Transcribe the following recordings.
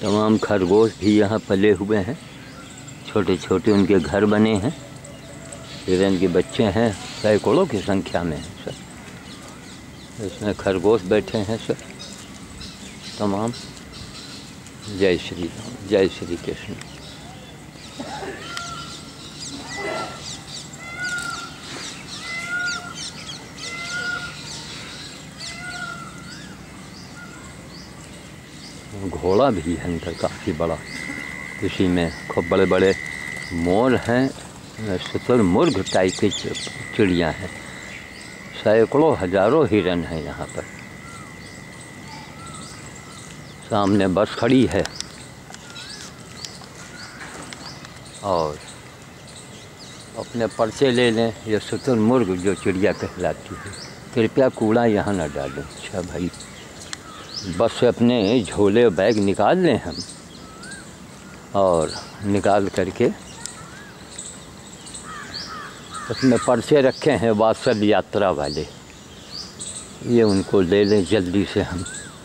तमाम खरगोश भी यहाँ पले हुए हैं, छोटे छोटे उनके घर बने हैं। हिरन के बच्चे हैं, सैकड़ों की संख्या में हैं सर। इसमें खरगोश बैठे हैं सर तमाम। जय श्री राम, जय श्री कृष्ण। घोड़ा भी है इनका काफ़ी बड़ा। इसी में खूब बड़े बड़े मोर हैं, शुतुरमुर्ग टाइप की चिड़ियाँ हैं। सैकड़ों हजारों हिरन हैं यहाँ पर। सामने बस खड़ी है और अपने पर्चे ले लें। ये शुतुरमुर्ग जो चिड़िया कहलाती है, कृपया कूड़ा यहाँ न डालें। अच्छा भाई, बस से अपने झोले बैग निकाल लें हम, और निकाल करके उसमें पर्चे रखे हैं वात्सल यात्रा वाले, ये उनको ले लें जल्दी से हम।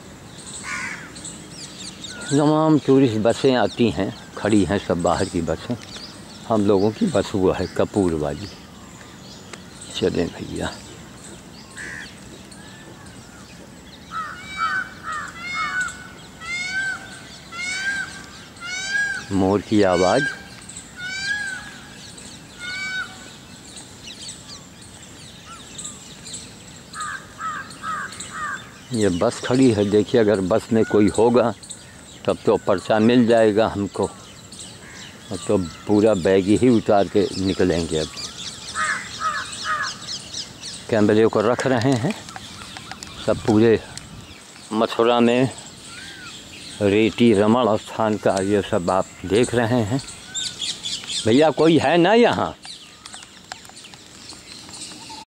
तमाम टूरिस्ट बसें आती हैं, खड़ी हैं सब बाहर की बसें। हम लोगों की बस वो है कपूर वाली। चलें भैया। मोर की आवाज़। ये बस खड़ी है, देखिए अगर बस में कोई होगा तब तो पर्चा मिल जाएगा हमको, तो पूरा बैग ही उतार के निकलेंगे। अब कैमरे को रख रहे हैं सब। पूरे मथुरा में रेती रमण स्थान का ये सब आप देख रहे हैं। भैया कोई है ना यहाँ?